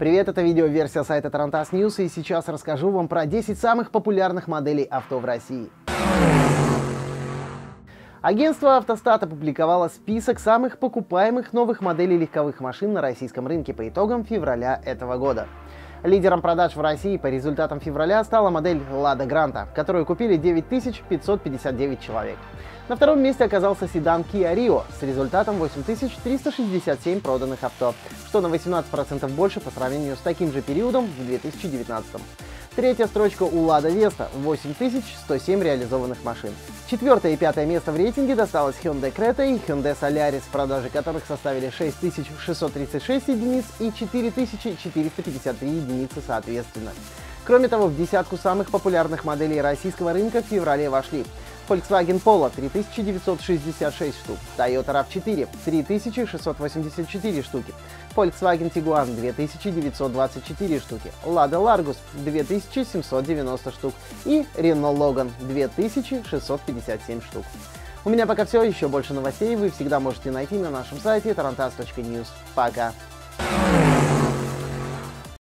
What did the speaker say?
Привет, это видеоверсия сайта Tarantas News, и сейчас расскажу вам про 10 самых популярных моделей авто в России. Агентство «Автостат» опубликовало список самых покупаемых новых моделей легковых машин на российском рынке по итогам февраля этого года. Лидером продаж в России по результатам февраля стала модель Lada Granta, которую купили 9559 человек. На втором месте оказался седан Kia Rio с результатом 8367 проданных авто, что на 18% больше по сравнению с таким же периодом в 2019. Третья строчка у Lada Vesta – 8107 реализованных машин. Четвертое и пятое место в рейтинге досталось Hyundai Creta и Hyundai Solaris, продажи которых составили 6636 единиц и 4453 единицы соответственно. Кроме того, в десятку самых популярных моделей российского рынка в феврале вошли Volkswagen Polo – 3966 штук, Toyota RAV4 – 3684 штуки, Volkswagen Tiguan – 2924 штуки, Lada Largus – 2790 штук и Renault Logan – 2657 штук. У меня пока все, еще больше новостей вы всегда можете найти на нашем сайте tarantas.news. Пока!